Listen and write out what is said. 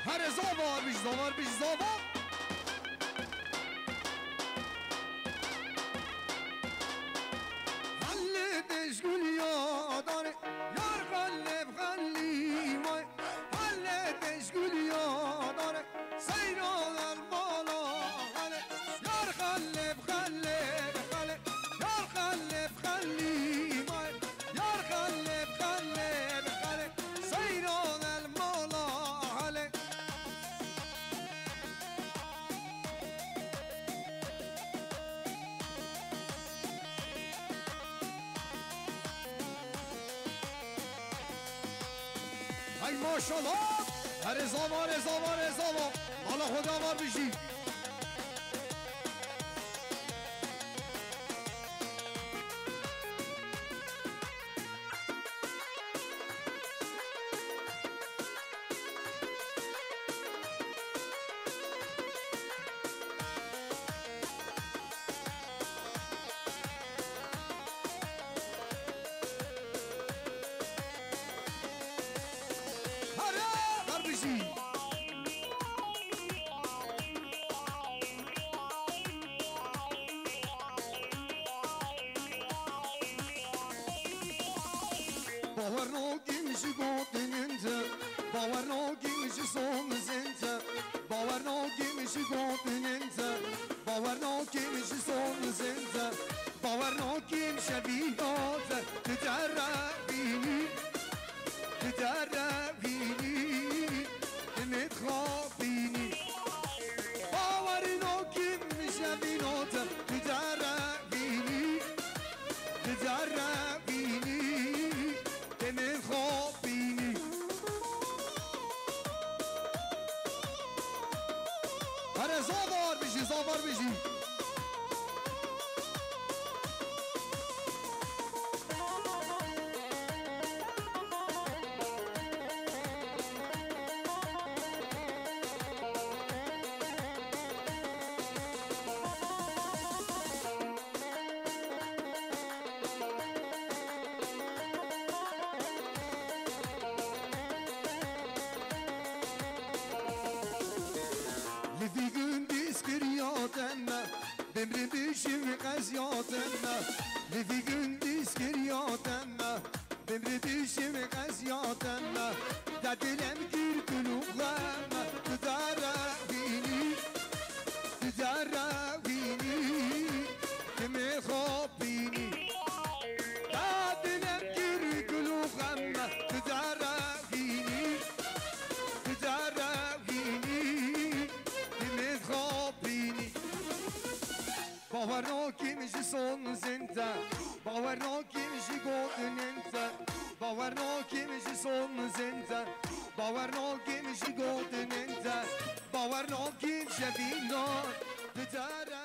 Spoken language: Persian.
هر زاوار بیش زاوار بیش زاوار حلتش گل یاداره یار قلب خلی وای حلتش گل یاداره سیران بالا خله یار قلب خله خله یار قلب خلی وای یار قلب خله خله سیران بالا خله ای ماشالله هر زاوار زاوار زاوار مالا خدا وار بشی باور نکیمشی گفتنینجا باور نکیمشی sonuzunca باور نکیمشی گفتنینجا باور نکیمشی sonuzunca باور نکیمشی بیاد تجربینی تجربینی متخابینی باور نکیمشی بیاد تجربینی تجربینی من خواب بینی هر زاوار بشی زاوار بشی لفی gündüz kırıyatemme Demri düşüm qaziyatemme Lefî gündüz kırıyatemme Demri düşüm qaziyatemme Dedilem gür gülüğlemme Tüdara bini Tüdara bini Kimi خواب bini Dedilem gür gülüğlemme Tüdara bini Tüdara bini خوابینی باور نکیمشی sonuzunca باور نکیمشی گودنینca باور نکیمشی sonuzunca باور نکیمشی گودنینca باور نکیمشی بینار